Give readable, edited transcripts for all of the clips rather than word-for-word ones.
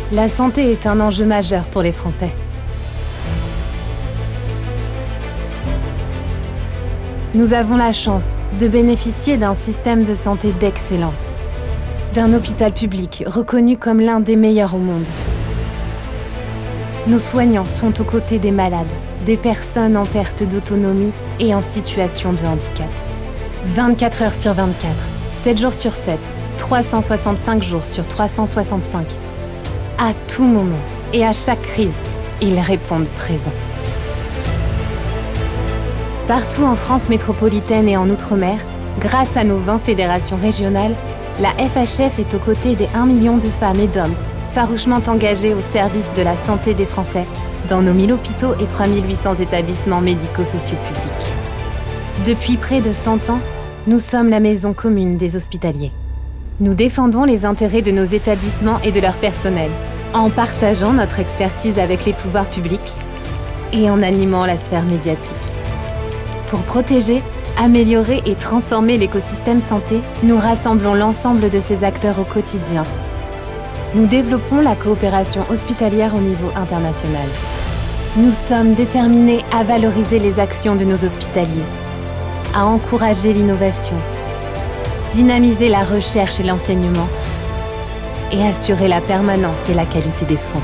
La santé est un enjeu majeur pour les Français. Nous avons la chance de bénéficier d'un système de santé d'excellence, d'un hôpital public reconnu comme l'un des meilleurs au monde. Nos soignants sont aux côtés des malades, des personnes en perte d'autonomie et en situation de handicap. 24 heures sur 24, 7 jours sur 7, 365 jours sur 365. À tout moment et à chaque crise, ils répondent présents. Partout en France métropolitaine et en Outre-mer, grâce à nos 20 fédérations régionales, la FHF est aux côtés des 1 million de femmes et d'hommes farouchement engagés au service de la santé des Français dans nos 1000 hôpitaux et 3800 établissements médico-sociaux publics. Depuis près de 100 ans, nous sommes la maison commune des hospitaliers. Nous défendons les intérêts de nos établissements et de leur personnel, en partageant notre expertise avec les pouvoirs publics et en animant la sphère médiatique. Pour protéger, améliorer et transformer l'écosystème santé, nous rassemblons l'ensemble de ces acteurs au quotidien. Nous développons la coopération hospitalière au niveau international. Nous sommes déterminés à valoriser les actions de nos hospitaliers, à encourager l'innovation, dynamiser la recherche et l'enseignement et assurer la permanence et la qualité des soins.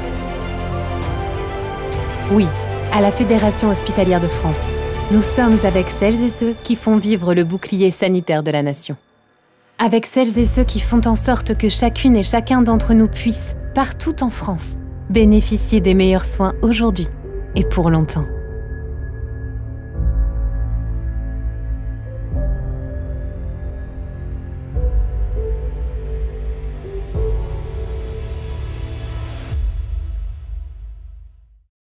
Oui, à la Fédération hospitalière de France, nous sommes avec celles et ceux qui font vivre le bouclier sanitaire de la nation. Avec celles et ceux qui font en sorte que chacune et chacun d'entre nous puisse, partout en France, bénéficier des meilleurs soins aujourd'hui et pour longtemps.